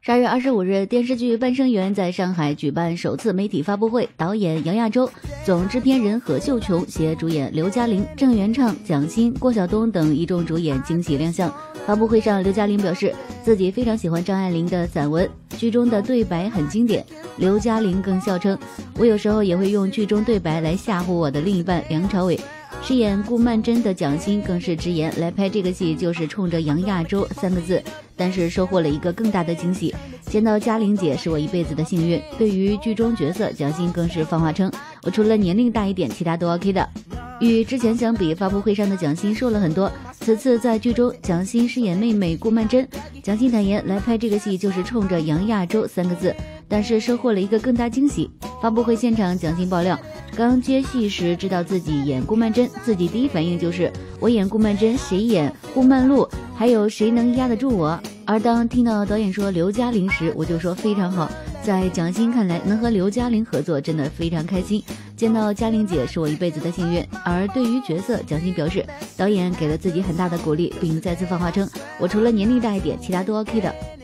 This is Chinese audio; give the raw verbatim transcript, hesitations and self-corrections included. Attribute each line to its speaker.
Speaker 1: 十二月二十五日，电视剧《半生缘》在上海举办首次媒体发布会，导演杨亚洲、总制片人何秀琼携主演刘嘉玲、郑元畅、蒋欣、郭晓东等一众主演惊喜亮相。发布会上，刘嘉玲表示自己非常喜欢张爱玲的散文，剧中的对白很经典。刘嘉玲更笑称：“我有时候也会用剧中对白来吓唬我的另一半梁朝伟。”饰演顾曼桢的蒋欣更是直言，来拍这个戏就是冲着杨亚洲三个字，但是收获了一个更大的惊喜，见到嘉玲姐是我一辈子的幸运。对于剧中角色，蒋欣更是放话称：“我除了年龄大一点，其他都 OK 的。”与之前相比，发布会上的蒋欣瘦了很多。此次在剧中，蒋欣饰演妹妹顾曼桢，蒋欣坦言来拍这个戏就是冲着杨亚洲三个字，但是收获了一个更大惊喜。发布会现场，蒋欣爆料，刚接戏时知道自己演顾曼桢，自己第一反应就是我演顾曼桢，谁演顾曼璐，还有谁能压得住我？而当听到导演说刘嘉玲时，我就说非常好。在蒋欣看来，能和刘嘉玲合作真的非常开心，见到嘉玲姐是我一辈子的幸运。而对于角色，蒋欣表示导演给了自己很大的鼓励，并再次放话称：“我除了年龄大一点，其他都 OK 的。”